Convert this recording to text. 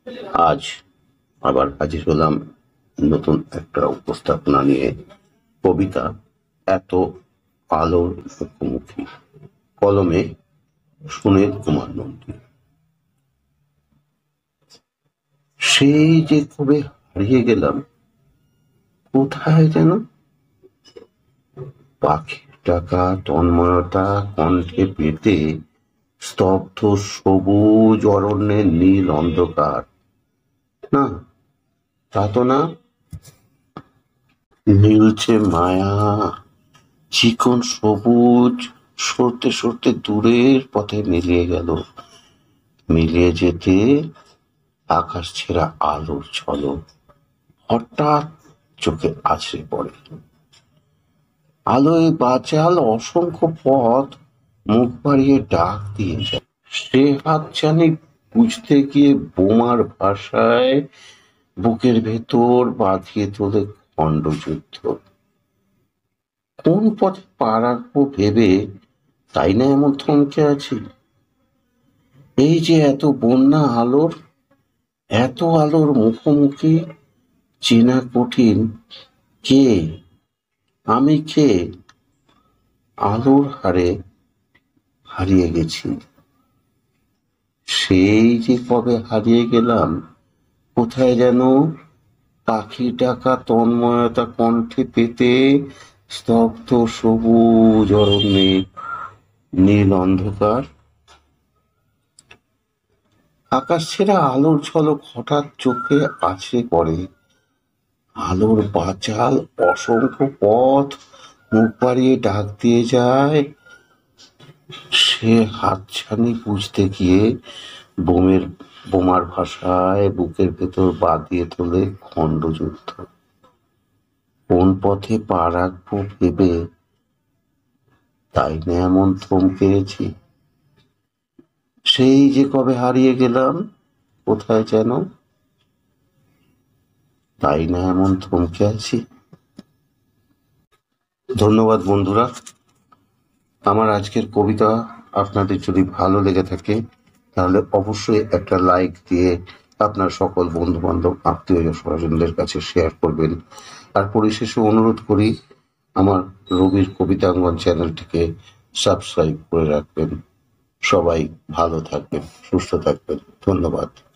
আজ আবার হাজির হলাম নতুন একটা উপস্থাপনা নিয়ে। কবিতা এত আলোর মুখোমুখি, কলমে সুনীল কুমার নন্দী। সেই যে কবে হারিয়ে গেলাম কোথায় যেন, পাখির ডাকা তন্ময়তা কণ্ঠে পেতে স্তব্ধ সবুজ অরণ্যের নীল অন্ধকার। না, তা তো না, নীলচে মায়া, চিকন সবুজ সরতে সরতে দূরের পথে মিলিয়ে গেল। মিলিয়ে যেতে আকাশ ছেঁড়া আলোর ঝলক হঠাৎ চোখে আছড়ে পড়ে। আলোয় বাচাল অসংখ্য পথ মুখ বাড়িয়ে ডাক দিয়ে যায়। সে হাতছানি বুঝতে গিয়ে বোমার ভাষায় বুকের ভেতর বাঁধিয়ে তোলে খণ্ডযুদ্ধ। কোন পথে পা রাখবো ভেবে তাই না এমন থমকে আছি। এই যে এত বন্যা আলোর, এত আলোর মুখোমুখি, চেনা কঠিন। কে আমি, কে আলোর হারে হারিয়ে গেছি। সেই যে কবে হারিয়ে গেলাম কোথায় যেন, পাখি ডাকা তন্ময়তা কণ্ঠে পেতে স্তব্ধ সবুজ অরণ্যে নীল অন্ধকার। আকাশ ছেড়া আলোর ঝলক হঠাৎ চোখে আছড়ে পড়ে। আলোর বাচাল অসংখ্য পথ মুখ বাড়িয়ে ডাক দিয়ে যায়। সে হাতছানি বুঝতে গিয়ে বোমার ভাষায় বুকের ভেতর বাঁধিয়ে তোলে খণ্ডযুদ্ধ। কোন পথে পা রাখবো ভেবে তাই না এমন থমকে গেছি। সেই যে কবে হারিয়ে গেলাম কোথায় যেন, তাই না এমন থমকে আছি। ধন্যবাদ বন্ধুরা। আমার আজকের কবিতা আপনাদের যদি ভালো লেগে থাকে তাহলে অবশ্যই একটা লাইক দিয়ে আপনার সকল বন্ধু বান্ধব আত্মীয় স্বজনদের কাছে শেয়ার করবেন। আর পরিশেষে অনুরোধ করি আমার রবির কবিতাঙ্গন চ্যানেলটিকে সাবস্ক্রাইব করে রাখবেন। সবাই ভালো থাকবেন, সুস্থ থাকবেন। ধন্যবাদ।